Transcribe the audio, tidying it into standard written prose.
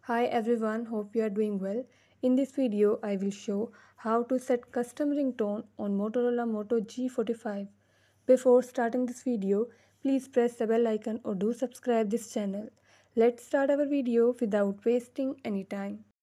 Hi everyone, hope you are doing well. In this video, I will show how to set custom ringtone on Motorola Moto G45. Before starting this video, please press the bell icon or do subscribe this channel. Let's start our video without wasting any time.